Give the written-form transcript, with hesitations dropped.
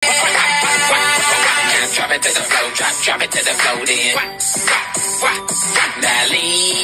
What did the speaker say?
Now drop it to the floor, drop it to the floor then. Now lean